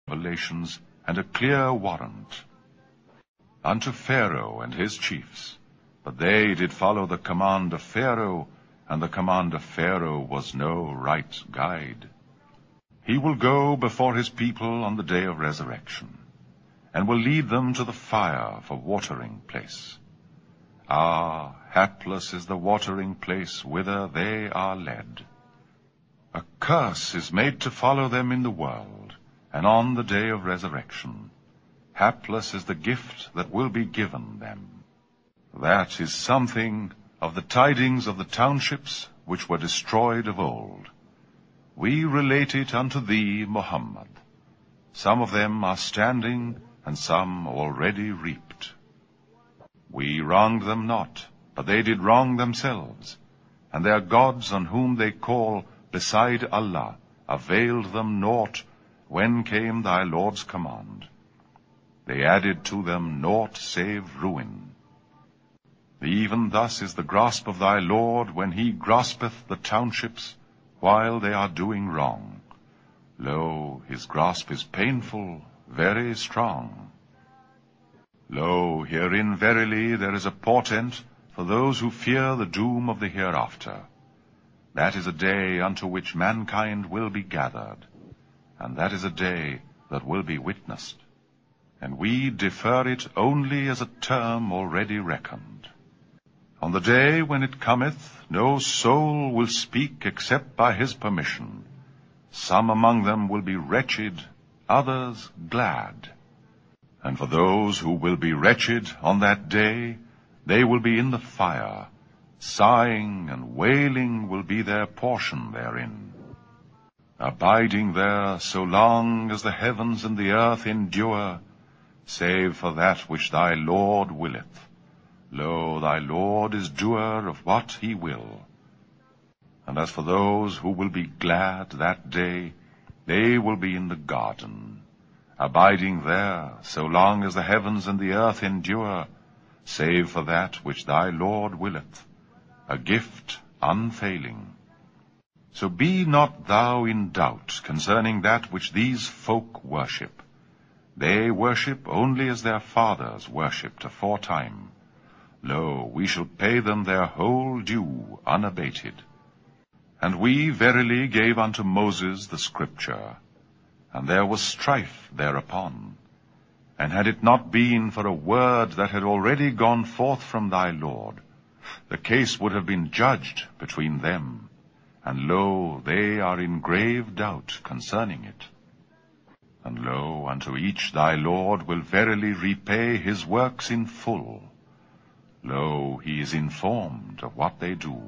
revelations and a clear warrant unto Pharaoh and his chiefs, but they did follow the command of Pharaoh, and the command of Pharaoh was no right guide. He will go before his people on the day of resurrection, and will lead them to the fire for watering place. Ah, hapless is the watering place whither they are led. A curse is made to follow them in the world, and on the day of resurrection. Hapless is the gift that will be given them. That is something of the tidings of the townships which were destroyed of old. We relate it unto thee, Muhammad. Some of them are standing, and some already reaped. We wronged them not, but they did wrong themselves, and their gods on whom they call beside Allah availed them naught when came thy Lord's command. They added to them naught save ruin. Even thus is the grasp of thy Lord when he graspeth the townships while they are doing wrong. Lo, his grasp is painful, very strong. Lo, herein verily there is a portent for those who fear the doom of the hereafter. That is a day unto which mankind will be gathered, and that is a day that will be witnessed. And we defer it only as a term already reckoned. On the day when it cometh, no soul will speak except by his permission. Some among them will be wretched, others glad. And for those who will be wretched on that day, they will be in the fire. Sighing and wailing will be their portion therein, abiding there so long as the heavens and the earth endure, save for that which thy Lord willeth. Lo, thy Lord is doer of what he will. And as for those who will be glad that day, they will be in the garden, abiding there so long as the heavens and the earth endure, save for that which thy Lord willeth, a gift unfailing. So be not thou in doubt concerning that which these folk worship. They worship only as their fathers worshipped aforetime. Lo, we shall pay them their whole due unabated. And we verily gave unto Moses the scripture, and there was strife thereupon. And had it not been for a word that had already gone forth from thy Lord, the case would have been judged between them. And lo, they are in grave doubt concerning it. And lo, unto each thy Lord will verily repay his works in full. Lo, he is informed of what they do.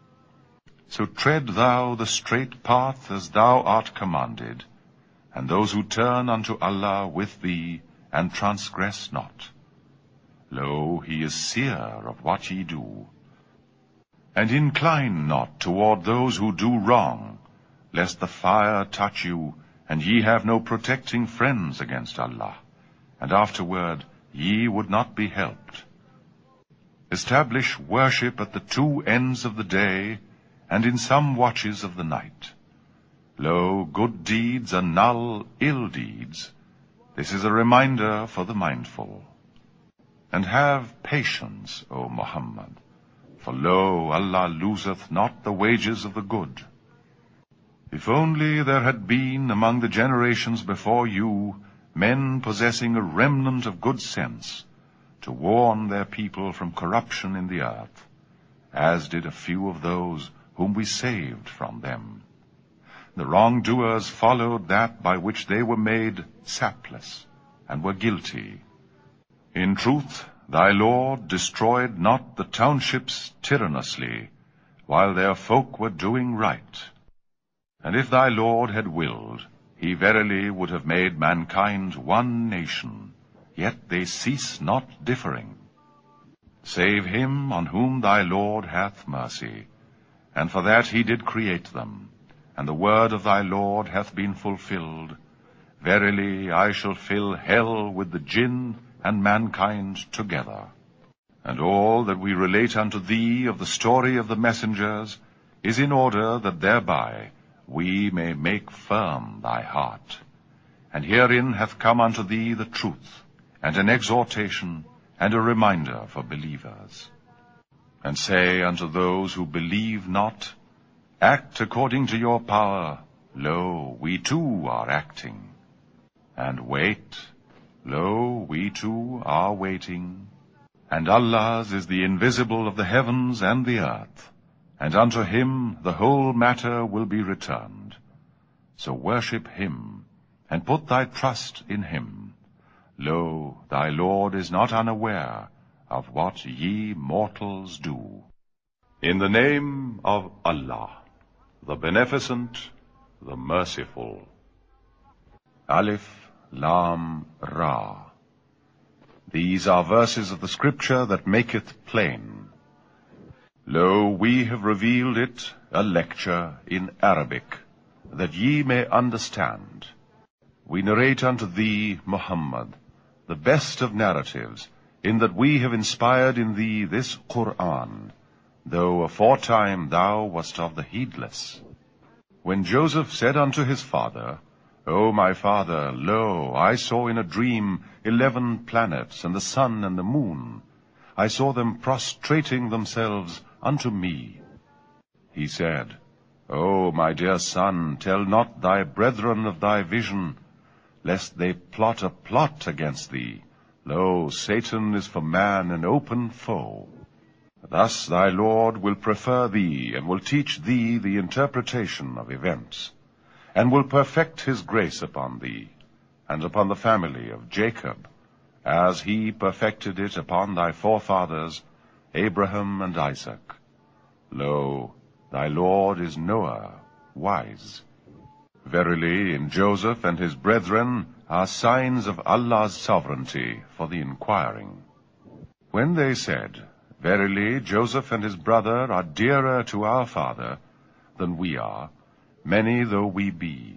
So tread thou the straight path as thou art commanded, and those who turn unto Allah with thee, and transgress not. Lo, he is seer of what ye do. And incline not toward those who do wrong, lest the fire touch you, and ye have no protecting friends against Allah, and afterward ye would not be helped. Establish worship at the two ends of the day, and in some watches of the night. Lo, good deeds annul ill deeds. This is a reminder for the mindful. And have patience, O Muhammad, for lo, Allah loseth not the wages of the good. If only there had been among the generations before you men possessing a remnant of good sense, to warn their people from corruption in the earth, as did a few of those whom we saved from them. The wrongdoers followed that by which they were made sapless, and were guilty. In truth, thy Lord destroyed not the townships tyrannously, while their folk were doing right. And if thy Lord had willed, he verily would have made mankind one nation, yet they cease not differing. Save him on whom thy Lord hath mercy, and for that he did create them, and the word of thy Lord hath been fulfilled. Verily I shall fill hell with the jinn and mankind together. And all that we relate unto thee of the story of the messengers is in order that thereby we may make firm thy heart. and herein hath come unto thee the truth, and an exhortation, and a reminder for believers. And say unto those who believe not, Act according to your power. Lo, we too are acting. And wait. Lo, we too are waiting. And Allah's is the invisible of the heavens and the earth, and unto him the whole matter will be returned. So worship him, and put thy trust in him. Lo, thy Lord is not unaware of what ye mortals do. In the name of Allah, the Beneficent, the Merciful. Alif, Lam, Ra. These are verses of the Scripture that maketh plain. Lo, we have revealed it, a lecture in Arabic, that ye may understand. We narrate unto thee, Muhammad, the best of narratives, in that we have inspired in thee this Qur'an, though aforetime thou wast of the heedless. When Joseph said unto his father, O my father, lo, I saw in a dream 11 planets, and the sun and the moon. I saw them prostrating themselves unto me. He said, O my dear son, tell not thy brethren of thy vision, lest they plot a plot against thee. Lo, Satan is for man an open foe. Thus thy Lord will prefer thee, and will teach thee the interpretation of events, and will perfect his grace upon thee, and upon the family of Jacob, as he perfected it upon thy forefathers, Abraham and Isaac. Lo, thy Lord is knower, wise. Verily, in Joseph and his brethren are signs of Allah's sovereignty for the inquiring. When they said, Verily, Joseph and his brother are dearer to our father than we are, many though we be.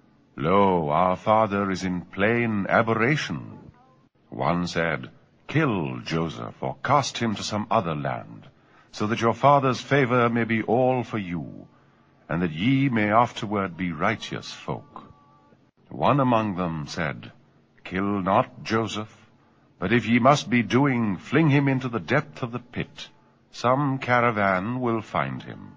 Lo, our father is in plain aberration. One said, Kill Joseph, or cast him to some other land, so that your father's favor may be all for you, and that ye may afterward be righteous folk. One among them said, Kill not Joseph, but if ye must be doing, fling him into the depth of the pit. Some caravan will find him.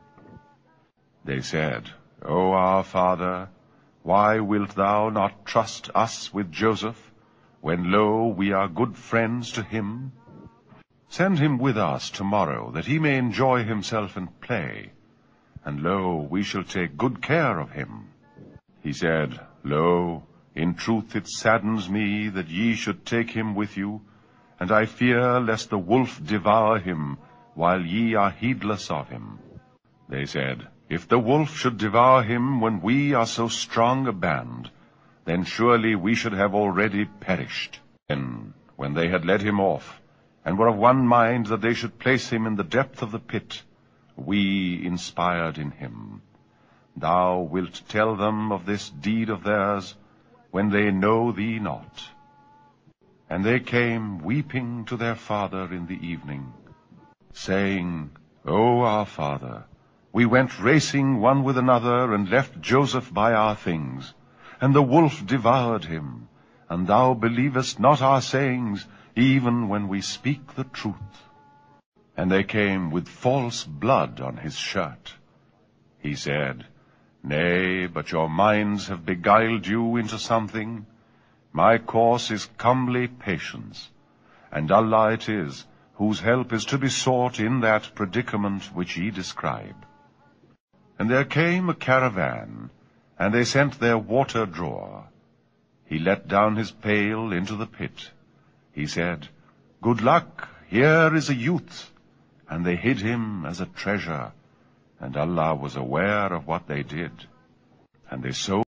They said, O our father, why wilt thou not trust us with Joseph, when, lo, we are good friends to him? Send him with us tomorrow, that he may enjoy himself and play, and, lo, we shall take good care of him. He said, Lo, in truth it saddens me that ye should take him with you, and I fear lest the wolf devour him, while ye are heedless of him. They said, If the wolf should devour him when we are so strong a band, then surely we should have already perished. Then, when they had led him off, and were of one mind that they should place him in the depth of the pit, we inspired in him. Thou wilt tell them of this deed of theirs, when they know thee not. And they came weeping to their father in the evening, saying, O our father, we went racing one with another, and left Joseph by our things, and the wolf devoured him, and thou believest not our sayings, even when we speak the truth. And they came with false blood on his shirt. He said, Nay, but your minds have beguiled you into something. My course is comely patience, and Allah it is, whose help is to be sought in that predicament which ye describe. And there came a caravan, and they sent their water drawer. He let down his pail into the pit. He said, Good luck, here is a youth. And they hid him as a treasure, and Allah was aware of what they did. And they sowed